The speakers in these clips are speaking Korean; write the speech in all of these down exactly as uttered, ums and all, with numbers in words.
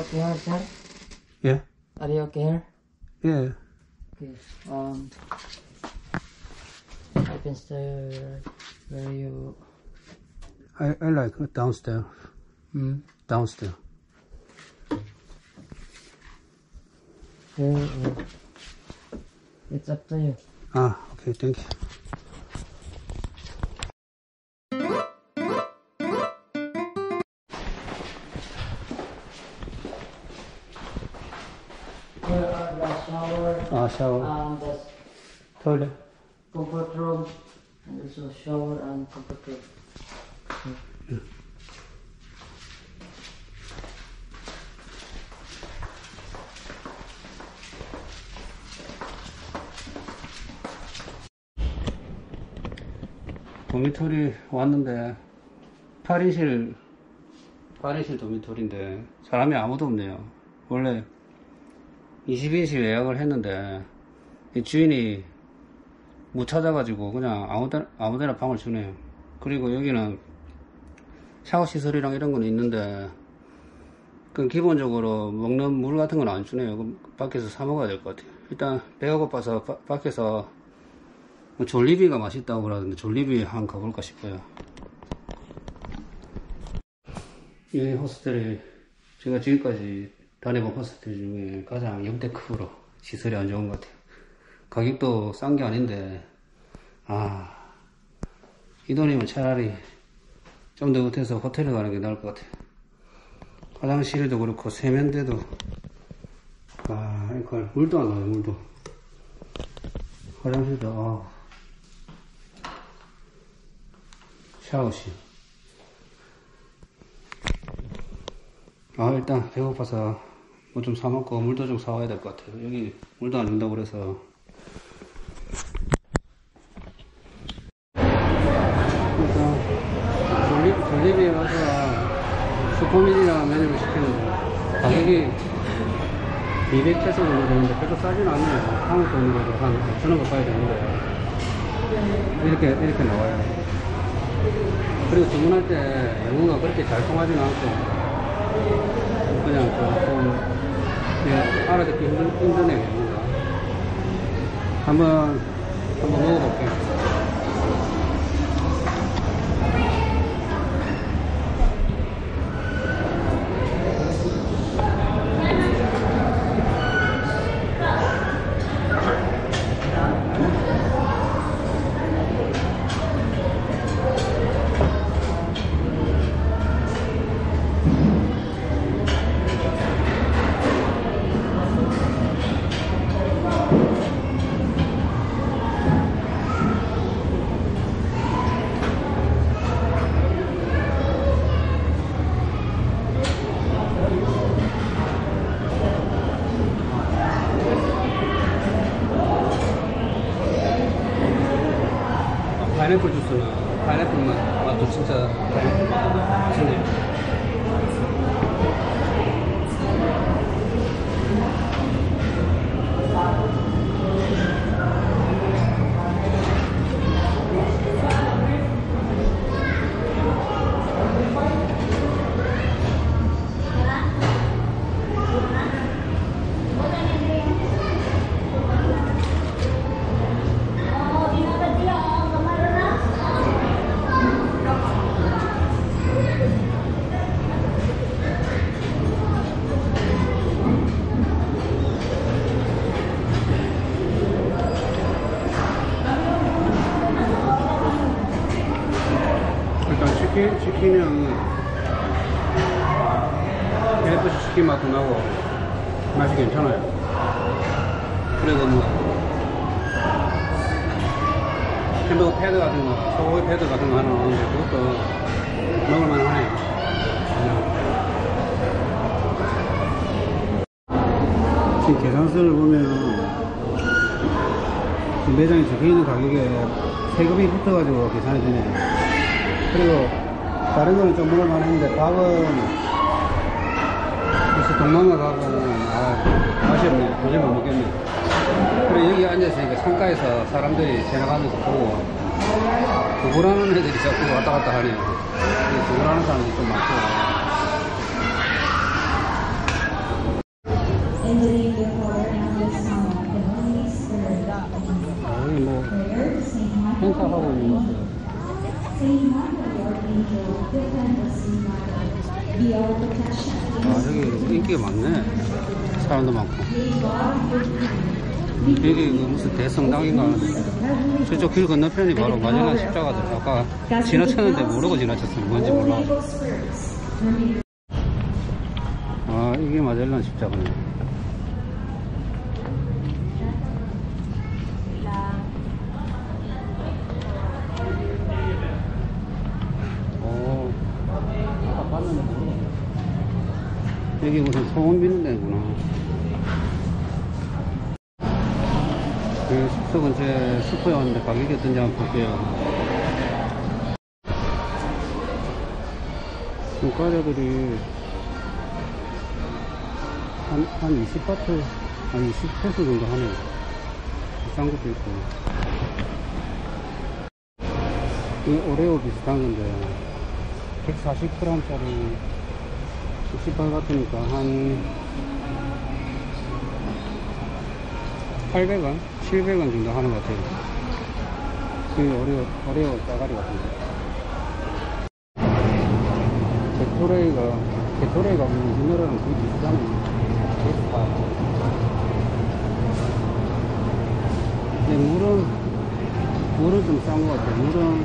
okay, sir? Yeah. Are you okay here? Yeah. Okay. Um, I can stay where you. I I like downstairs. Hmm. Downstairs. Okay. Uh, it's up to you. Ah, okay. Thank you. Here are the shower. Ah, shower. And the Toilet. comfort room, and also shower and comfort room. Yeah. 도미토리 왔는데 팔 인실 팔 인실 도미토리인데 사람이 아무도 없네요. 원래 이십 인실 예약을 했는데 이 주인이 못 찾아가지고 그냥 아무데나, 아무데나 방을 주네요. 그리고 여기는 샤워 시설이랑 이런 건 있는데 그 기본적으로 먹는 물 같은 건 안 주네요. 그럼 밖에서 사 먹어야 될 것 같아요. 일단 배가 고파서 바, 밖에서 졸리비가 맛있다고 그러는데 졸리비 한번 가볼까 싶어요. 이 호스텔이 제가 지금까지 다녀본 호스텔 중에 가장 역대급으로 시설이 안 좋은 것 같아요. 가격도 싼 게 아닌데, 아, 이 돈이면 차라리 좀 더 못해서 호텔에 가는 게 나을 것 같아요. 화장실도 그렇고 세면대도, 아, 이거 물도 안 나와요. 물도. 화장실도, 아, 샤워실. 아, 일단 배고파서 뭐 좀 사먹고 물도 좀 사와야 될 것 같아요. 여기 물도 안 준다고 그래서. 일단 졸리, 졸리비에 가서 슈퍼미디나 메뉴를 시켰는데 가격이 이백 페소 정도 되는데 별로 싸진 않네요. 한국 돈으로도 한 오천 원 가까이 되는데 이렇게 이렇게 나와요. 그리고 주문할 때 영어가 그렇게 잘 통하지는 않고 그냥 조금 예, 알아듣기 힘든, 힘드네요. 영어가. 한번 한번 먹어볼게요. 파인애플 주스는 파인애플 맛, 맛도 진짜 맛있네요. 치킨, 치킨은 케이에프씨 치킨 맛도 나고 맛이 괜찮아요. 그리고 뭐 햄버거 패드 같은 거, 소고기 패드 같은 거 하나 나오는데 그것도 먹을만 하네요. 지금 계산서를 보면 매장에 적혀있는 가격에 세금이 붙어가지고 계산해 주네요. 그리고 다른 거는 좀 먹을만 했는데 밥은 역시 동남아 밥은 아, 맛이 없네. 도저히 못 먹겠네. 그리고 여기 앉아있으니까 창가에서 사람들이 지나가면서 보고 구걸하는 애들이 자꾸 왔다 갔다 하네요. 구걸하는 사람들이 좀 많고 In the name of the Father, and of the Son, and of the Holy Spirit. 여기 뭐 Prayer, Saint Michael, 행사하고 있는 것 같아요. Saint Michael, the Archangel, defend us in battle. Be our protection. 아, 여기 인기가 많네. 사람도 많고. May God give you 여기 그 무슨 대성당인가. 저쪽 길 건너편이 바로 마젤란 십자가들. 아까 지나쳤는데 모르고 지나쳤어요. 뭔지 몰라. 아, 이게 마젤란 십자가네. 오, 아까 봤는데 모르겠네. 여기 무슨 소원 비는 데구나. 그 숙소 근처에 슈퍼에 왔는데 가격이 어떤지 한번 볼게요. 이 과자들이 한, 한 이십 바트, 한 이십 페소 정도 하네요. 비싼 것도 있고. 이 오레오 비슷한 건데, 백사십 그램짜리 육십팔 바트니까 한 팔백 원? 칠백 원 정도 하는 것 같아요. 그 오레오, 오레오 짜가리 같은데. 게토레이가, 게토레이가 우리나라랑 거의 비슷하네. 근데 물은, 물은 좀 싼 것 같아요. 물은,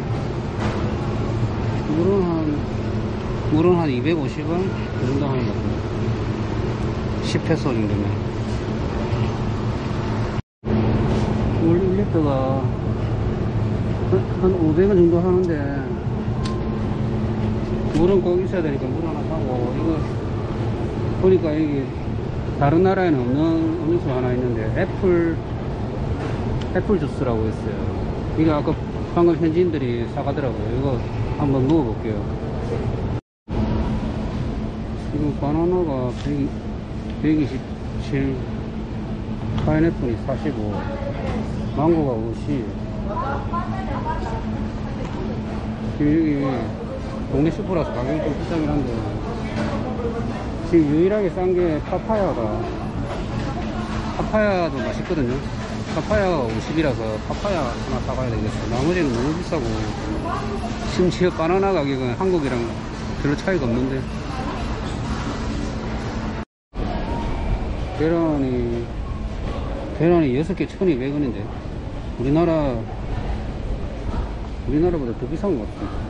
물은 한, 물은 한 이백오십 원? 그 정도 하는 것 같아요. 십 페소 정도면. 물 일 리터가 한, 한 오백 원 정도 하는데, 물은 꼭 있어야 되니까 물 하나 사고, 이거 보니까 여기 다른 나라에는 없는 음료수 하나 있는데 애플 애플 주스라고 있어요. 이거 아까 방금 현지인들이 사가더라고요. 이거 한번 먹어볼게요. 지금 바나나가 백이십칠, 파인애플이 사십오, 망고가 오십. 지금 여기 동네 슈퍼라서 가격이 좀 비싸긴 한데, 지금 유일하게 싼 게 파파야가, 파파야도 맛있거든요. 파파야가 오십이라서 파파야 하나 사가야 되겠어. 나머지는 너무 비싸고, 심지어 바나나 가격은 한국이랑 별로 차이가 없는데. 계란이 계란이 여섯 개 천이백 원인데 우리나라 우리나라보다 더 비싼 것 같아.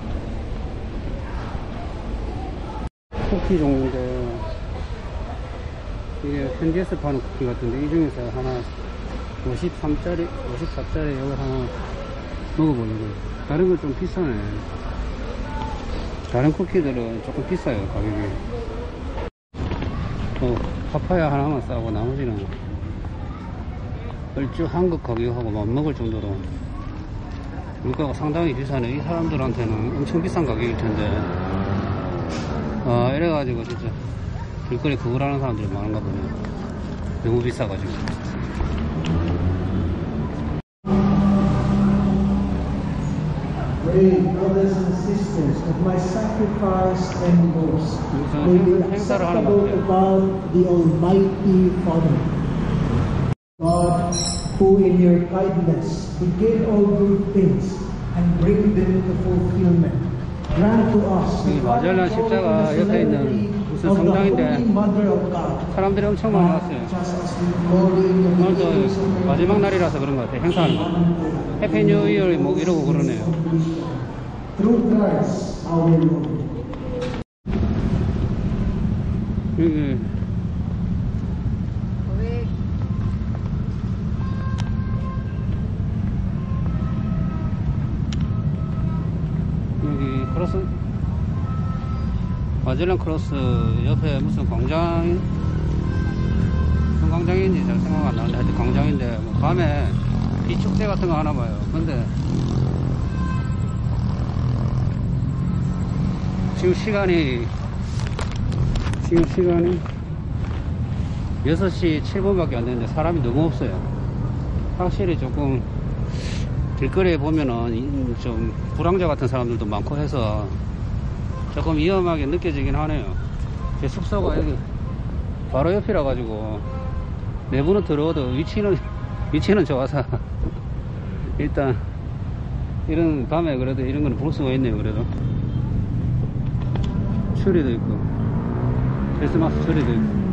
쿠키 종류인데 이게 현지에서 파는 쿠키 같은데 이 중에서 하나 오십삼 짜리 오십사 짜리 이걸 하나 먹어보려고. 다른 건 좀 비싸네. 다른 쿠키들은 조금 비싸요 가격이. 어, 파파야 하나만 싸고 나머지는 얼추 한국 가격하고 맞먹을 정도로 물가가 상당히 비싸네. 이 사람들한테는 엄청 비싼 가격일 텐데. 아, 이래가지고 진짜 길거리 그걸 하는 사람들이 많은가 보네. 너무 비싸가지고. Pray, brothers and sisters, that my sacrifice and boast may be acceptable to God, the Almighty Father. God, who in your kindness begin all good things and bring them to fulfillment, grant to us 이 마젤란 십자가 옆에 있는 무슨 성당인데 사람들이 엄청 많이 왔어요. 오늘도 마지막 날이라서 그런 것 같아요. 행사하는 거. 해피 뉴 이어 뭐 이러고 그러네요. 여기 여기 크로스 마젤란 크로스 옆에 무슨 광장 무슨 광장인지 잘 생각 안 나는데 하여튼 광장인데 뭐 밤에 비축제 같은 거 하나 봐요. 근데 지금 시간이 지금 시간이 여섯 시 칠 분밖에 안 됐는데 사람이 너무 없어요. 확실히 조금 길거리에 보면은 좀 불황자 같은 사람들도 많고 해서 조금 위험하게 느껴지긴 하네요. 제 숙소가 여기 바로 옆이라 가지고 내부는 더러워도 위치는 위치는 좋아서 일단 이런 밤에 그래도 이런 거는 볼 수가 있네요. 그래도 추리도 있고 크리스마스 추리도 있고